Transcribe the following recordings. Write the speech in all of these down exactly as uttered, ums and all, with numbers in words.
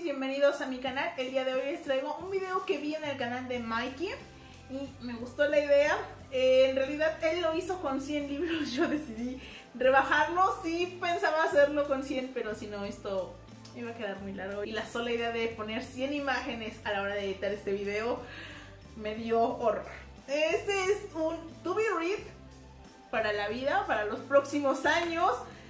bienvenidos a mi canal. El día de hoy les traigo un video que vi en el canal de Mikey y me gustó la idea. eh, En realidad él lo hizo con cien libros, yo decidí rebajarlo. Sí pensaba hacerlo con cien, pero si no esto iba a quedar muy largo. Y la sola idea de poner cien imágenes a la hora de editar este video me dio horror. Este es un to be read para la vida, para los próximos años.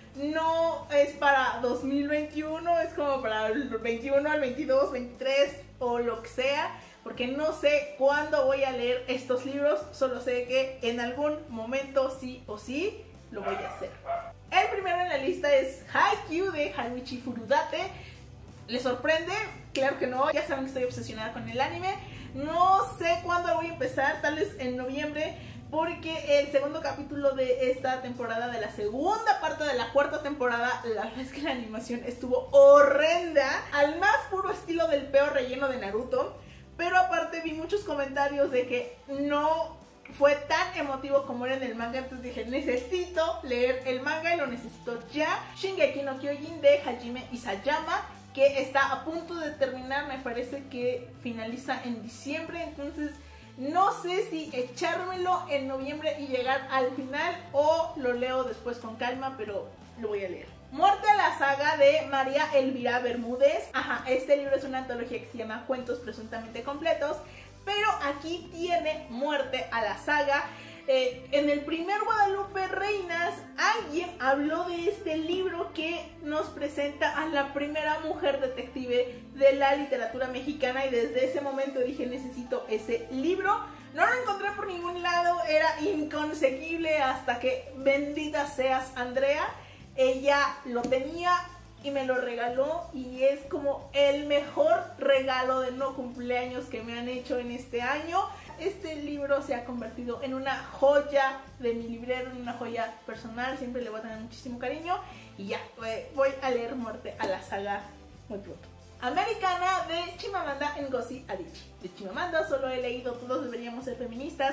No es para dos mil veintiuno, es como para el veintiuno, al veintidós, veintitrés o lo que sea, porque no sé cuándo voy a leer estos libros, solo sé que en algún momento sí o sí lo voy a hacer. El primero en la lista es Haikyuu de Haruichi Furudate. ¿Les sorprende? Claro que no, ya saben que estoy obsesionada con el anime. No sé cuándo voy a empezar, tal vez en noviembre, porque el segundo capítulo de esta temporada, de la segunda parte de la cuarta temporada, la verdad es que la animación estuvo horrenda, al más puro estilo del peor relleno de Naruto. Pero aparte vi muchos comentarios de que no fue tan emotivo como era en el manga, entonces dije, necesito leer el manga y lo necesito ya. Shingeki no Kyojin de Hajime Isayama, que está a punto de terminar, me parece que finaliza en diciembre, entonces no sé si echármelo en noviembre y llegar al final o lo leo después con calma, pero lo voy a leer. Muerte a la saga de María Elvira Bermúdez. Ajá, este libro es una antología que se llama Cuentos Presuntamente Completos, pero aquí tiene Muerte a la saga. Eh, en el primer Guadalupe Reinas, alguien habló de este libro que nos presenta a la primera mujer detective de la literatura mexicana, y desde ese momento dije, necesito ese libro. No lo encontré por ningún lado, era inconseguible hasta que, bendita seas Andrea, ella lo tenía y me lo regaló, y es como el mejor regalo de no cumpleaños que me han hecho en este año. Este libro se ha convertido en una joya de mi librero, en una joya personal, siempre le voy a tener muchísimo cariño, y ya, voy a leer Muerte a la saga muy pronto. Americana de Chimamanda Ngozi Adichie. De Chimamanda solo he leído Todos deberíamos ser feministas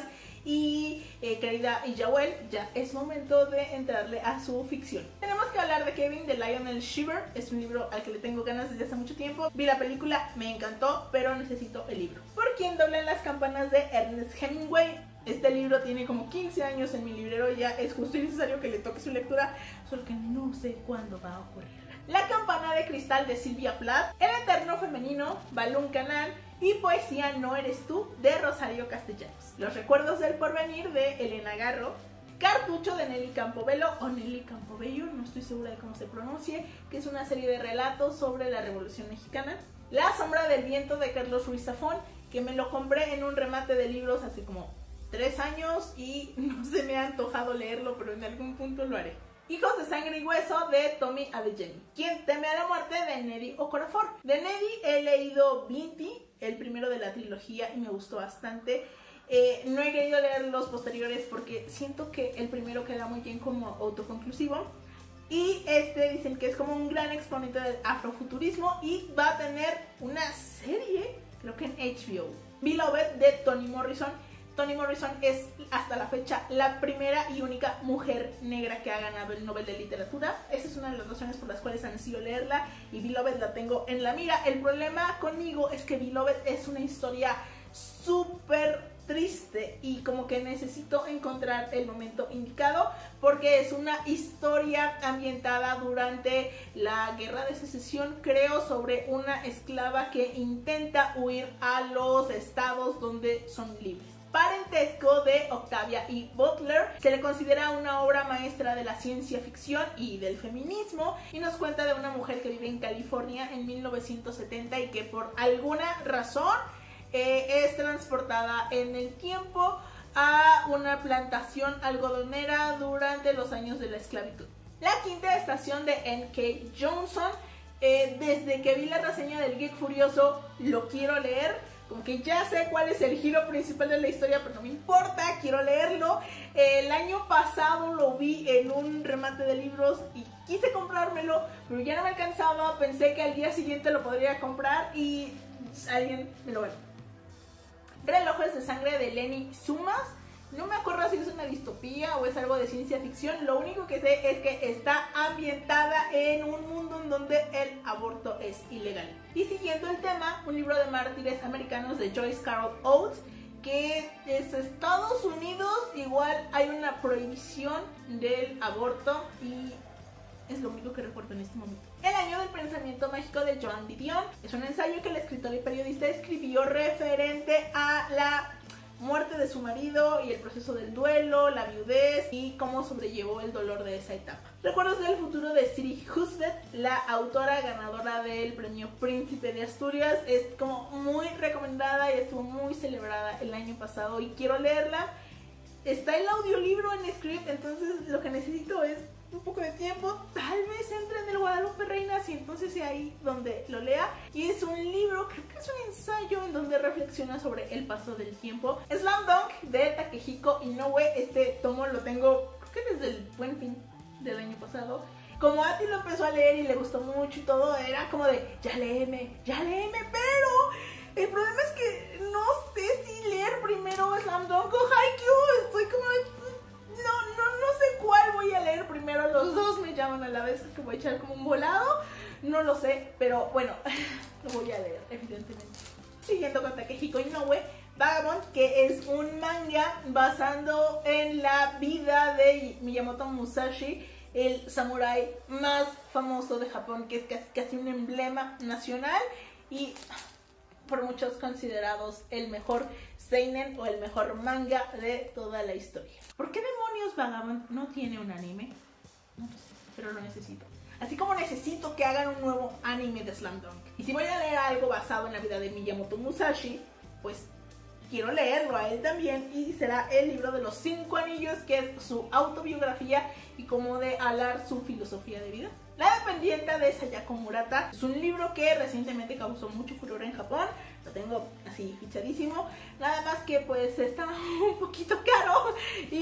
y eh, querida Iyahuel, ya es momento de entrarle a su ficción. Tenemos que hablar de Kevin de Lionel Shiver. Es un libro al que le tengo ganas desde hace mucho tiempo. Vi la película, me encantó, pero necesito el libro. Por quien doblan las campanas de Ernest Hemingway. Este libro tiene como quince años en mi librero y ya es justo y necesario que le toque su lectura, solo que no sé cuándo va a ocurrir. La campana de cristal de Sylvia Plath, El eterno femenino, Balún Canal y Poesía no eres tú de Rosario Castellanos. Los recuerdos del porvenir de Elena Garro, Cartucho de Nelly Campobello o Nelly Campobello, no estoy segura de cómo se pronuncie, que es una serie de relatos sobre la Revolución Mexicana. La sombra del viento de Carlos Ruiz Zafón, que me lo compré en un remate de libros hace como tres años y no se me ha antojado leerlo, pero en algún punto lo haré. Hijos de sangre y hueso de Tommy Adeyemi. Quien teme a la muerte de Nnedi Okorafor. De Nnedi he leído Binti, el primero de la trilogía, y me gustó bastante. Eh, no he querido leer los posteriores porque siento que el primero queda muy bien como autoconclusivo. Y este dicen que es como un gran exponente del afrofuturismo y va a tener una serie, creo que en H B O. Beloved de Toni Morrison. Toni Morrison es hasta la fecha la primera y única mujer negra que ha ganado el Nobel de Literatura. Esa es una de las razones por las cuales ansío leerla, y Beloved la tengo en la mira. El problema conmigo es que Beloved es una historia súper triste y como que necesito encontrar el momento indicado, porque es una historia ambientada durante la Guerra de Secesión, creo, sobre una esclava que intenta huir a los estados donde son libres. Parentesco de Octavia E. Butler. Se le considera una obra maestra de la ciencia ficción y del feminismo, y nos cuenta de una mujer que vive en California en mil novecientos setenta y que por alguna razón eh, es transportada en el tiempo a una plantación algodonera durante los años de la esclavitud. La quinta estación de N K Jemisin. Eh, desde que vi la reseña del Geek Furioso lo quiero leer. Como que ya sé cuál es el giro principal de la historia, pero no me importa, quiero leerlo. El año pasado lo vi en un remate de libros y quise comprármelo, pero ya no me alcanzaba. Pensé que al día siguiente lo podría comprar y alguien me lo ganó. Relojes de sangre de Lenny Sumas. No me acuerdo si es una distopía o es algo de ciencia ficción. Lo único que sé es que está ambientada en un mundo en donde el aborto es ilegal. Y siguiendo el tema, un libro de mártires americanos de Joyce Carol Oates, que es Estados Unidos, igual hay una prohibición del aborto y es lo único que recuerdo en este momento. El año del pensamiento mágico de Joan Didion es un ensayo que el escritor y periodista escribió referente a la muerte de su marido y el proceso del duelo, la viudez y cómo sobrellevó el dolor de esa etapa. Recuerdos del futuro de Siri Hustvedt, la autora ganadora del premio Príncipe de Asturias, es como muy recomendada y estuvo muy celebrada el año pasado y quiero leerla. Está el audiolibro en Script, entonces lo que necesito es un poco de tiempo, tal vez entre en el Guadalupe Reinas y entonces sea ahí donde lo lea. Y es un libro, creo que es un ensayo en donde reflexiona sobre el paso del tiempo. Slam Dunk de Takehiko Inoue, este tomo lo tengo creo que desde el Buen Fin del año pasado. Como Ati lo empezó a leer y le gustó mucho y todo, era como de ya léeme, ya léeme, pero el problema es que no sé si leer primero Slam Dunk o Haikyuu. Estoy como de No, no, no sé cuál voy a leer primero, los dos me llaman a la vez, que voy a echar como un volado, no lo sé, pero bueno, lo voy a leer, evidentemente. Siguiendo con Takehiko Inoue, Vagabond, que es un manga basado en la vida de Miyamoto Musashi, el samurái más famoso de Japón, que es casi, casi un emblema nacional y por muchos considerados el mejor seinen o el mejor manga de toda la historia. ¿Por qué demonios Vagabond no tiene un anime? No lo sé, pero lo necesito. Así como necesito que hagan un nuevo anime de Slam Dunk. Y si voy a leer algo basado en la vida de Miyamoto Musashi, pues quiero leerlo a él también y será el libro de los cinco anillos, que es su autobiografía y cómo de hablar su filosofía de vida. La dependiente de Sayako Murata es un libro que recientemente causó mucho furor en Japón. Lo tengo así fichadísimo. Nada más que pues está un poquito caro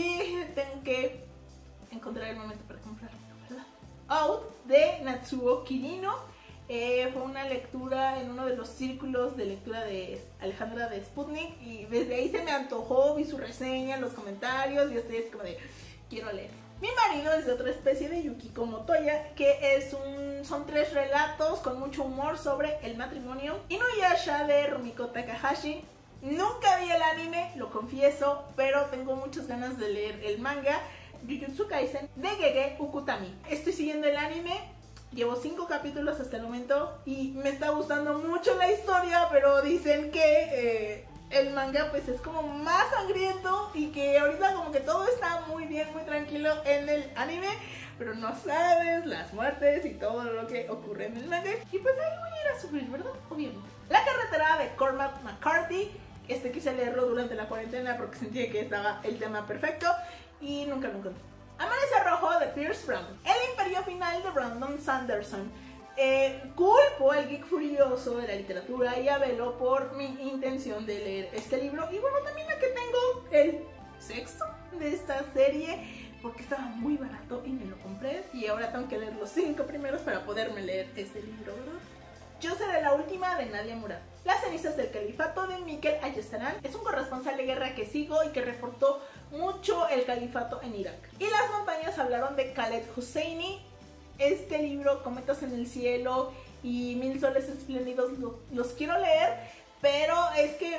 y tengo que encontrar el momento para comprarlo, ¿verdad? Out de Natsuo Kirino. Eh, fue una lectura en uno de los círculos de lectura de Alejandra de Sputnik y desde ahí se me antojó, vi su reseña, los comentarios y estoy así como de quiero leer. Mi marido es de otra especie de Yukiko Motoya, que es un, son tres relatos con mucho humor sobre el matrimonio. Inuyasha de Rumiko Takahashi. Nunca vi el anime, lo confieso, pero tengo muchas ganas de leer el manga. Jujutsu Kaisen de Gege Ukutami. Estoy siguiendo el anime, llevo cinco capítulos hasta el momento y me está gustando mucho la historia, pero dicen que eh, el manga pues es como más sangriento y que ahorita como que todo está muy bien, muy tranquilo en el anime, pero no sabes las muertes y todo lo que ocurre en el manga. Y pues ahí voy a ir a sufrir, ¿verdad? Obviamente. La carretera de Cormac McCarthy. Este quise leerlo durante la cuarentena porque sentía que estaba el tema perfecto y nunca lo encontré. Amanecer Rojo de Pierce Brown. El Imperio Final de Brandon Sanderson. Eh, culpo al geek furioso de la literatura y a Velo por mi intención de leer este libro. Y bueno, también a que tengo el sexto de esta serie porque estaba muy barato y me lo compré. Y ahora tengo que leer los cinco primeros para poderme leer este libro, ¿verdad? Yo seré la última de Nadia Murad. Las cenizas del califato de Mikel Ayestaran. Es un corresponsal de guerra que sigo y que reportó mucho el califato en Irak. Y las montañas hablaron de Khaled Hosseini. Este libro, Cometas en el cielo y Mil soles espléndidos, lo, los quiero leer, pero es que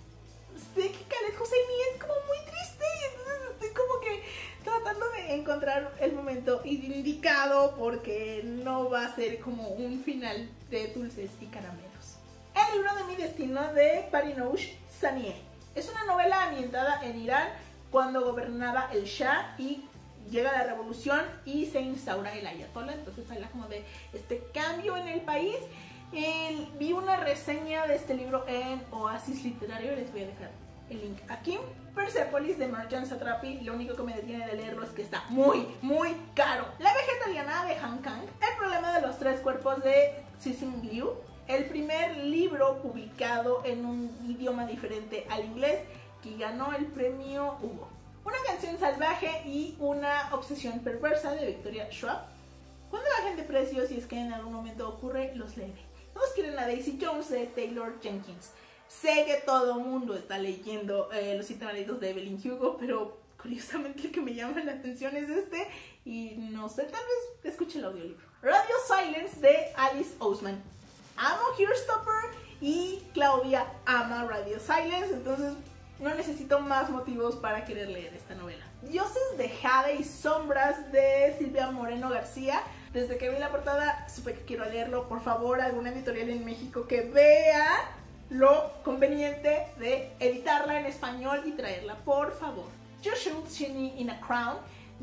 sé que Khaled Hosseini es como muy triste y entonces estoy como que tratando de encontrar el momento indicado porque no va a ser como un final de dulces y caramelos. El libro de mi destino de Parinoush Sanieh es una novela ambientada en Irán cuando gobernaba el Shah y llega la revolución y se instaura el ayatollah. Entonces habla como de este cambio en el país. El, vi una reseña de este libro en Oasis Literario, les voy a dejar el link aquí. Persepolis de Marjan Satrapi, lo único que me detiene de leerlo es que está muy, muy caro. La vegetariana de Han Kang, El problema de los tres cuerpos de Cixin Liu, el primer libro publicado en un idioma diferente al inglés que ganó el premio Hugo. Una canción salvaje y una obsesión perversa de Victoria Schwab. Cuando bajen de precios, si es que en algún momento ocurre, los leeré. Todos quieren a Daisy Jones de Taylor Jenkins. Sé que todo el mundo está leyendo eh, Los siete malditos de Evelyn Hugo, pero curiosamente el que me llama la atención es este. Y no sé, tal vez escuche el audiolibro. Radio Silence de Alice Oseman. Amo Heartstopper y Claudia ama Radio Silence, entonces no necesito más motivos para querer leer esta novela. Dioses de Jade y Sombras de Silvia Moreno García. Desde que vi la portada supe que quiero leerlo. Por favor, alguna editorial en México que vea lo conveniente de editarla en español y traerla, por favor. You Should See Me in a Crown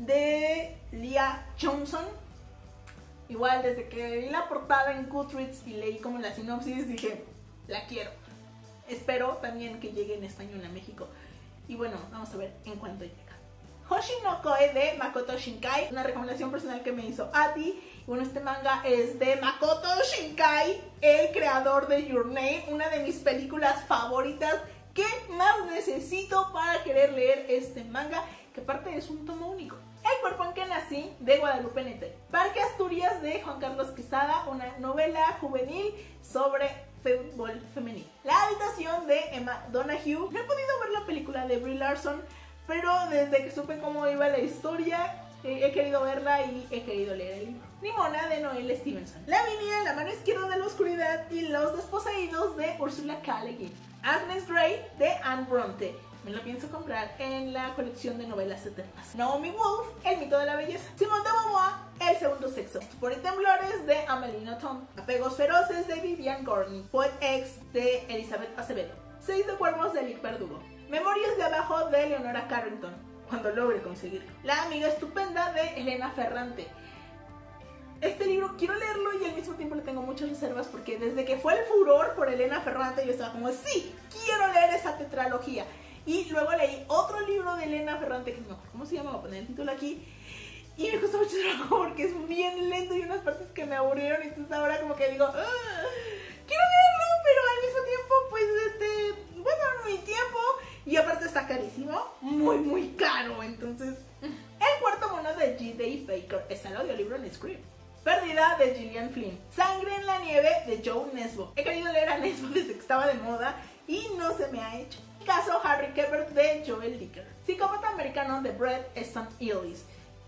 de Leah Johnson. Igual, desde que vi la portada en Goodreads y leí como la sinopsis, dije, la quiero. Espero también que llegue en español a México. Y bueno, vamos a ver en cuánto llega. Hoshi no Koe de Makoto Shinkai, una recomendación personal que me hizo Ati. Y bueno, este manga es de Makoto Shinkai, el creador de Your Name, una de mis películas favoritas. ¿Qué más necesito para querer leer este manga? Que aparte es un tomo único. El cuerpo en que nací de Guadalupe Nettel. Parque Asturias de Juan Carlos Quesada, una novela juvenil sobre fútbol femenil. La habitación de Emma Donoghue. No he podido ver la película de Brie Larson, pero desde que supe cómo iba la historia, eh, he querido verla y he querido leer el libro. Nimona de Noelle Stevenson. Lavinia, la mano izquierda de la oscuridad y los desposeídos de Ursula K. Le Guin. Agnes Grey de Anne Bronte. Me lo pienso comprar en la colección de novelas eternas. Naomi Wolf, El mito de la belleza. Simone de Beauvoir, El segundo sexo. Estupor y temblores de Amélie Nothomb. Apegos feroces de Vivian Gornick. Poet X de Elizabeth Acevedo. Seis de cuervos de Lic Verdugo. Memorias de abajo de Leonora Carrington, cuando logre conseguirlo. La amiga estupenda de Elena Ferrante. Este libro quiero leerlo y al mismo tiempo le tengo muchas reservas porque desde que fue el furor por Elena Ferrante yo estaba como, sí, quiero leer esa tetralogía. Y luego leí otro libro de Elena Ferrante, que no me acuerdo cómo se llama, voy a poner el título aquí. Y me costó mucho trabajo porque es bien lento y unas partes que me aburrieron. Y entonces ahora como que digo, ah, quiero leerlo, pero al mismo tiempo, pues, este, bueno, mi tiempo. Y aparte está carísimo, muy, muy caro. Entonces, El cuarto mono de G D Baker. Está el audiolibro en Script. Pérdida de Gillian Flynn. Sangre en la nieve de Joe Nesbo. He querido leer a Nesbo desde que estaba de moda y no se me ha hecho. Caso Harry Quebert de Joel Dicker. Psicópata americano de Bret Easton Ellis.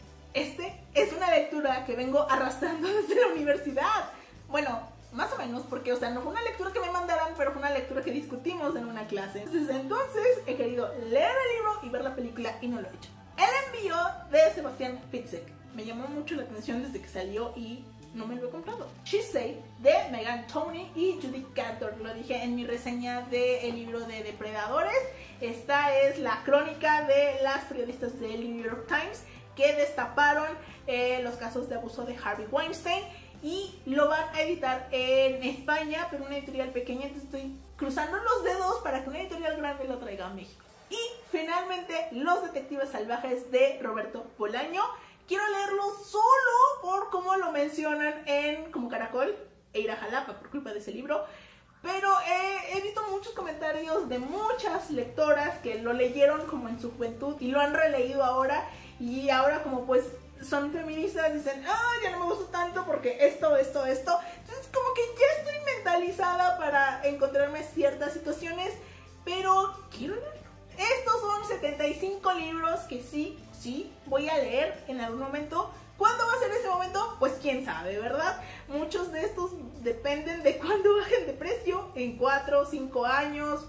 Este es una lectura que vengo arrastrando desde la universidad. Bueno, más o menos, porque, o sea, no fue una lectura que me mandaran, pero fue una lectura que discutimos en una clase. Desde entonces he querido leer el libro y ver la película y no lo he hecho. El envío de Sebastián Fitzek. Me llamó mucho la atención desde que salió y no me lo he comprado. She Said de Megan Tony y Judith Cantor. Lo dije en mi reseña del libro de Depredadores. Esta es la crónica de las periodistas del New York Times que destaparon eh, los casos de abuso de Harvey Weinstein y lo van a editar en España, pero una editorial pequeña. Entonces estoy cruzando los dedos para que una editorial grande lo traiga a México. Y finalmente, Los detectives salvajes de Roberto Bolaño. Quiero leerlo solo por cómo lo mencionan en Como Caracol e ir a Jalapa por culpa de ese libro. Pero eh, he visto muchos comentarios de muchas lectoras que lo leyeron como en su juventud y lo han releído ahora. Y ahora como pues son feministas dicen, ah, ya no me gusta tanto porque esto, esto, esto. Entonces como que ya estoy mentalizada para encontrarme ciertas situaciones, pero quiero leerlo. Estos son setenta y cinco libros que sí, sí, voy a leer en algún momento. ¿Cuándo va a ser ese momento? Pues quién sabe, ¿verdad? Muchos de estos dependen de cuándo bajen de precio, en cuatro o cinco años,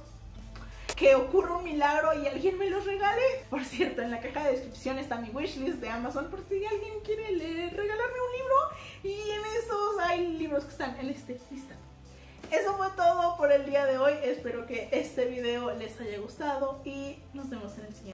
que ocurra un milagro y alguien me los regale. Por cierto, en la caja de descripción está mi wishlist de Amazon por si alguien quiere leer, regalarme un libro. Y en esos hay libros que están en este listado. Eso fue todo por el día de hoy. Espero que este video les haya gustado y nos vemos en el siguiente.